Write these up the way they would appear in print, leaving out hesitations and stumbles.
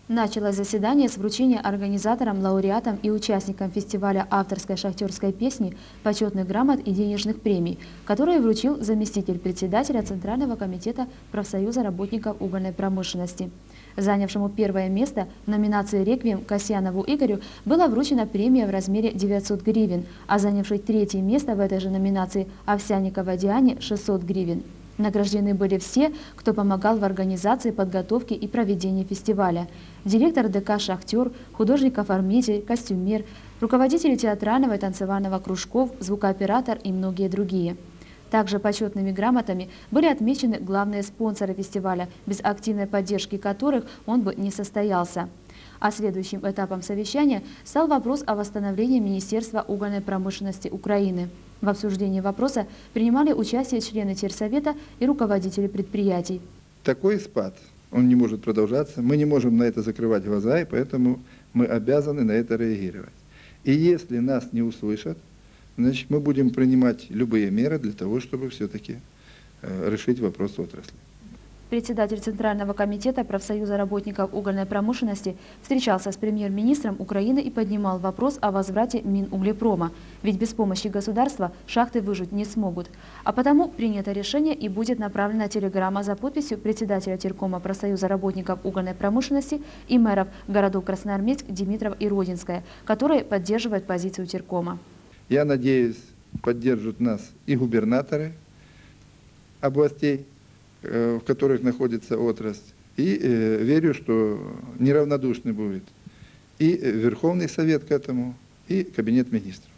Началось заседание с вручения организаторам, лауреатам и участникам фестиваля авторской шахтерской песни почетных грамот и денежных премий, которые вручил заместитель председателя Центрального комитета профсоюза работников угольной промышленности. Занявшему первое место в номинации «Реквием» Касьянову Игорю была вручена премия в размере 900 гривен, а занявший третье место в этой же номинации Овсянниковой Диане 600 гривен. Награждены были все, кто помогал в организации, подготовке и проведении фестиваля. Директор ДК «Шахтер», художник-оформитель, костюмер, руководители театрального и танцевального кружков, звукооператор и многие другие. Также почетными грамотами были отмечены главные спонсоры фестиваля, без активной поддержки которых он бы не состоялся. А следующим этапом совещания стал вопрос о восстановлении Министерства угольной промышленности Украины. В обсуждении вопроса принимали участие члены Тергсовета и руководители предприятий. Такой спад, он не может продолжаться, мы не можем на это закрывать глаза, и поэтому мы обязаны на это реагировать. И если нас не услышат, значит, мы будем принимать любые меры для того, чтобы все-таки решить вопрос отрасли. Председатель Центрального комитета профсоюза работников угольной промышленности встречался с премьер-министром Украины и поднимал вопрос о возврате Минуглепрома. Ведь без помощи государства шахты выжить не смогут. А потому принято решение и будет направлена телеграмма за подписью председателя Теркома профсоюза работников угольной промышленности и мэров городов Красноармейск, Димитров и Родинская, которые поддерживают позицию Теркома. Я надеюсь, поддержат нас и губернаторы областей, в которых находится отрасль, и верю, что неравнодушный будет и Верховный Совет к этому, и Кабинет министров.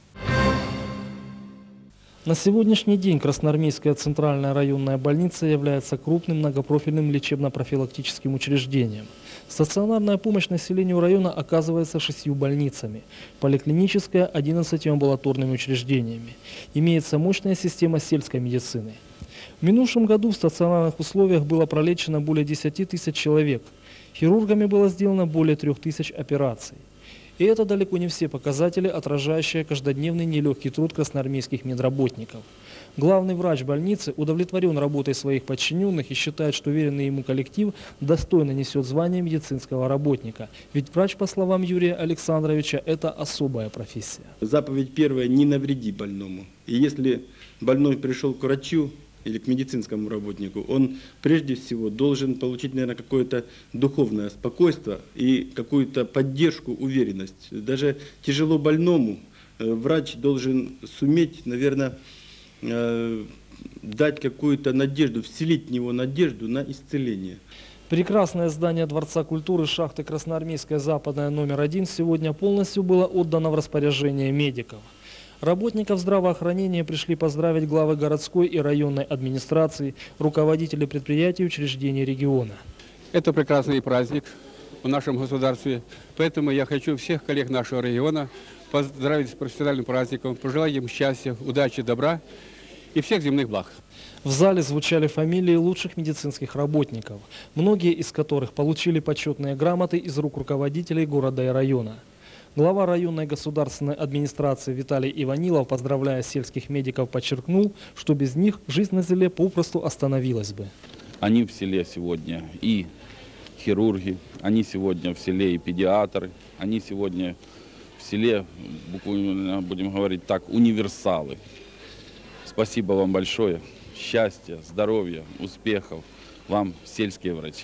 На сегодняшний день Красноармейская центральная районная больница является крупным многопрофильным лечебно-профилактическим учреждением. Стационарная помощь населению района оказывается 6 больницами, поликлиническая – 11 амбулаторными учреждениями. Имеется мощная система сельской медицины. В минувшем году в стационарных условиях было пролечено более 10 тысяч человек. Хирургами было сделано более 3000 операций. И это далеко не все показатели, отражающие каждодневный нелегкий труд красноармейских медработников. Главный врач больницы удовлетворен работой своих подчиненных и считает, что веренный ему коллектив достойно несет звание медицинского работника. Ведь врач, по словам Юрия Александровича, это особая профессия. Заповедь первая – не навреди больному. И если больной пришел к врачу или к медицинскому работнику, он прежде всего должен получить, наверное, какое-то духовное спокойствие и какую-то поддержку, уверенность. Даже тяжело больному врач должен суметь, наверное, дать какую-то надежду, вселить в него надежду на исцеление. Прекрасное здание Дворца культуры шахты Красноармейская Западная номер 1 сегодня полностью было отдано в распоряжение медиков. Работников здравоохранения пришли поздравить главы городской и районной администрации, руководители предприятий и учреждений региона. Это прекрасный праздник в нашем государстве, поэтому я хочу всех коллег нашего региона поздравить с профессиональным праздником, пожелать им счастья, удачи, добра и всех земных благ. В зале звучали фамилии лучших медицинских работников, многие из которых получили почетные грамоты из рук руководителей города и района. Глава районной государственной администрации Виталий Иванилов, поздравляя сельских медиков, подчеркнул, что без них жизнь на селе попросту остановилась бы. Они в селе сегодня и хирурги, они сегодня в селе и педиатры, они сегодня в селе, буквально будем говорить так, универсалы. Спасибо вам большое. Счастья, здоровья, успехов вам, сельские врачи.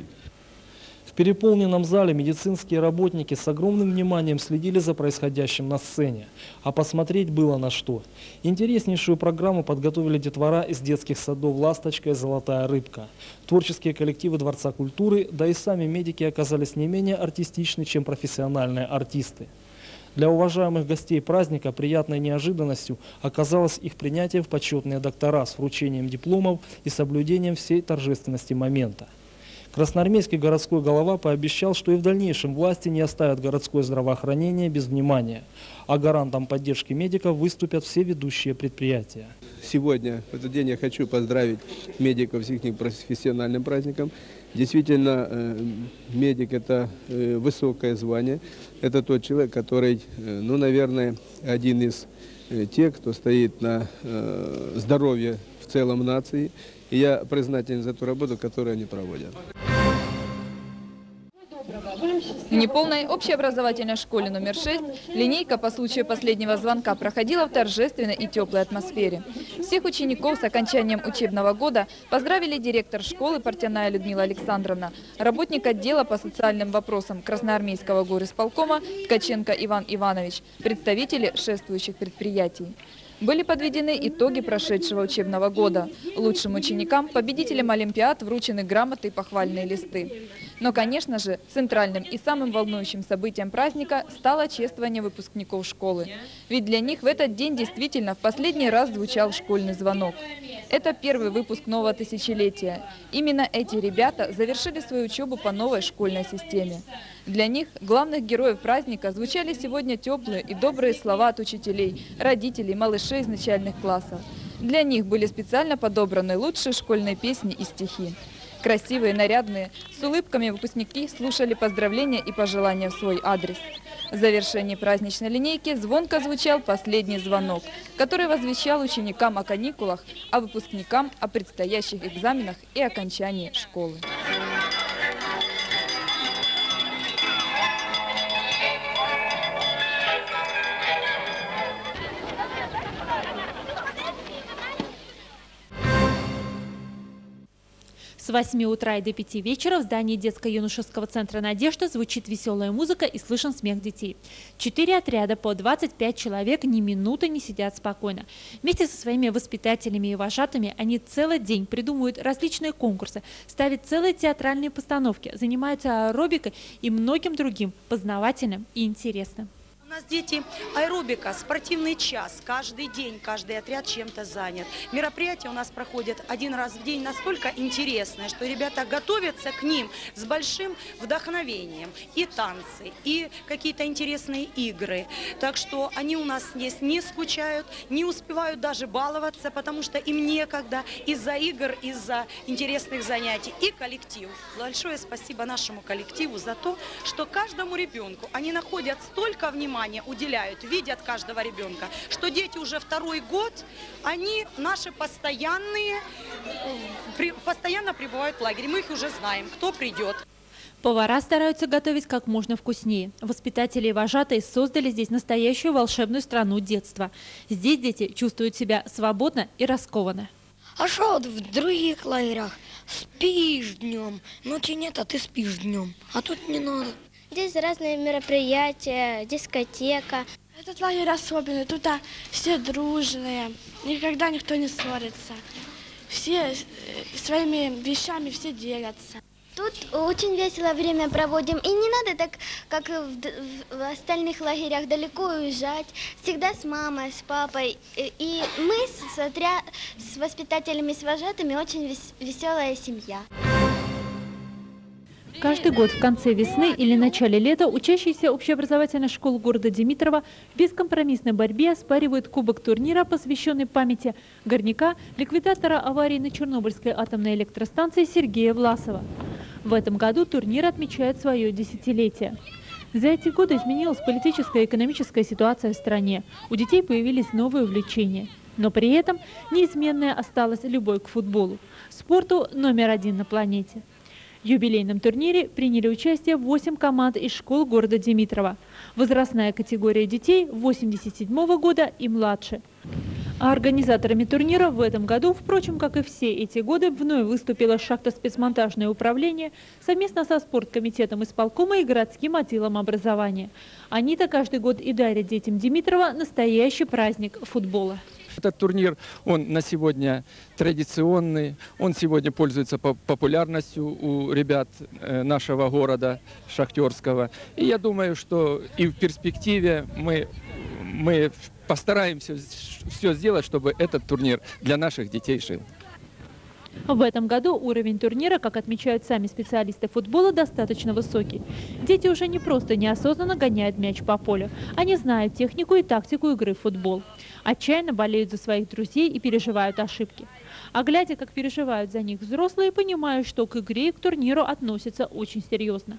В переполненном зале медицинские работники с огромным вниманием следили за происходящим на сцене. А посмотреть было на что. Интереснейшую программу подготовили детвора из детских садов «Ласточка» и «Золотая рыбка». Творческие коллективы Дворца культуры, да и сами медики оказались не менее артистичны, чем профессиональные артисты. Для уважаемых гостей праздника приятной неожиданностью оказалось их принятие в почетные доктора с вручением дипломов и соблюдением всей торжественности момента. Красноармейский городской голова пообещал, что и в дальнейшем власти не оставят городское здравоохранение без внимания, а гарантом поддержки медиков выступят все ведущие предприятия. Сегодня, в этот день, я хочу поздравить медиков с их профессиональным праздником. Действительно, медик – это высокое звание, это тот человек, который, ну, наверное, один из тех, кто стоит на здоровье в целом нации. И я признателен за ту работу, которую они проводят. В неполной общеобразовательной школе номер 6 линейка по случаю последнего звонка проходила в торжественной и теплой атмосфере. Всех учеников с окончанием учебного года поздравили директор школы Портяная Людмила Александровна, работник отдела по социальным вопросам Красноармейского горисполкома Ткаченко Иван Иванович, представители шествующих предприятий. Были подведены итоги прошедшего учебного года. Лучшим ученикам, победителям олимпиад вручены грамоты и похвальные листы. Но, конечно же, центральным и самым волнующим событием праздника стало чествование выпускников школы. Ведь для них в этот день действительно в последний раз звучал школьный звонок. Это первый выпуск нового тысячелетия. Именно эти ребята завершили свою учебу по новой школьной системе. Для них, главных героев праздника, звучали сегодня теплые и добрые слова от учителей, родителей, малышей из начальных классов. Для них были специально подобраны лучшие школьные песни и стихи. Красивые, нарядные, с улыбками выпускники слушали поздравления и пожелания в свой адрес. В завершении праздничной линейки звонко звучал последний звонок, который возвещал ученикам о каникулах, а выпускникам о предстоящих экзаменах и окончании школы. С 8 утра и до 5 вечера в здании детско-юношеского центра «Надежда» звучит веселая музыка и слышен смех детей. 4 отряда по 25 человек ни минуты не сидят спокойно. Вместе со своими воспитателями и вожатыми они целый день придумывают различные конкурсы, ставят целые театральные постановки, занимаются аэробикой и многим другим познавательным и интересным. У нас дети аэробика, спортивный час. Каждый день, каждый отряд чем-то занят. Мероприятия у нас проходят один раз в день настолько интересные, что ребята готовятся к ним с большим вдохновением. И танцы, и какие-то интересные игры. Так что они у нас здесь не скучают, не успевают даже баловаться, потому что им некогда из-за игр, из-за интересных занятий. И коллектив. Большое спасибо нашему коллективу за то, что каждому ребенку они находят столько внимания, уделяют, видят каждого ребенка, что дети уже второй год, они наши постоянные, постоянно пребывают в лагере. Мы их уже знаем, кто придет. Повара стараются готовить как можно вкуснее. Воспитатели и вожатые создали здесь настоящую волшебную страну детства. Здесь дети чувствуют себя свободно и раскованно. А что вот в других лагерях? Спишь днем, ночи нет, а ты спишь днем. А тут не надо. Здесь разные мероприятия, дискотека. Этот лагерь особенный, тут все дружные, никогда никто не ссорится. Все своими вещами все делятся. Тут очень весело время проводим, и не надо так, как в остальных лагерях, далеко уезжать. Всегда с мамой, с папой. И мы с воспитателями, с вожатыми очень веселая семья. Каждый год в конце весны или начале лета учащиеся общеобразовательных школ города Димитрово в бескомпромиссной борьбе оспаривают кубок турнира, посвященный памяти горняка, ликвидатора аварии на Чернобыльской атомной электростанции Сергея Власова. В этом году турнир отмечает свое десятилетие. За эти годы изменилась политическая и экономическая ситуация в стране. У детей появились новые увлечения. Но при этом неизменная осталась любовь к футболу, спорту номер 1 на планете. В юбилейном турнире приняли участие 8 команд из школ города Димитрово. Возрастная категория детей 87 года и младше. А организаторами турнира в этом году, впрочем, как и все эти годы, вновь выступило шахтоспецмонтажное управление совместно со спорткомитетом исполкома и городским отделом образования. Они-то каждый год и дарят детям Димитрова настоящий праздник футбола. Этот турнир, он на сегодня традиционный, он сегодня пользуется популярностью у ребят нашего города шахтерского. И я думаю, что и в перспективе мы постараемся все сделать, чтобы этот турнир для наших детей жил. В этом году уровень турнира, как отмечают сами специалисты футбола, достаточно высокий. Дети уже не просто неосознанно гоняют мяч по полю. Они знают технику и тактику игры в футбол. Отчаянно болеют за своих друзей и переживают ошибки. А глядя, как переживают за них взрослые, понимают, что к игре и к турниру относятся очень серьезно.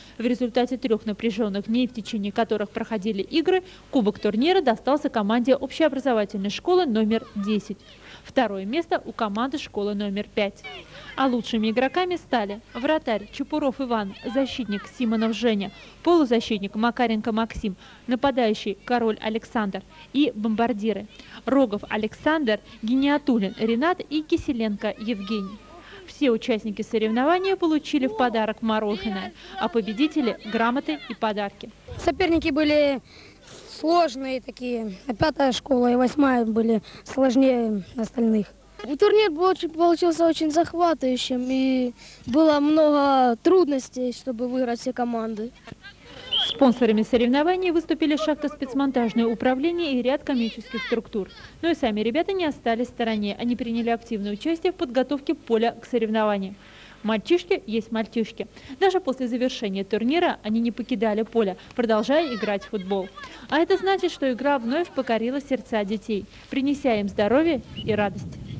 В результате 3 напряженных дней, в течение которых проходили игры, кубок турнира достался команде общеобразовательной школы номер 10. Второе место у команды школы номер 5. А лучшими игроками стали вратарь Чепуров Иван, защитник Симонов Женя, полузащитник Макаренко Максим, нападающий Король Александр и бомбардиры Рогов Александр, Гениатуллин Ренат и Киселенко Евгений. Все участники соревнования получили в подарок мороженое, а победители – грамоты и подарки. Соперники были сложные такие. 5-я школа и 8-я были сложнее остальных. Турнир получился очень захватывающим, и было много трудностей, чтобы выиграть все команды. Спонсорами соревнований выступили шахто-спецмонтажное управление и ряд коммерческих структур. Но и сами ребята не остались в стороне. Они приняли активное участие в подготовке поля к соревнованиям. Мальчишки есть мальчишки. Даже после завершения турнира они не покидали поле, продолжая играть в футбол. А это значит, что игра вновь покорила сердца детей, принеся им здоровье и радость.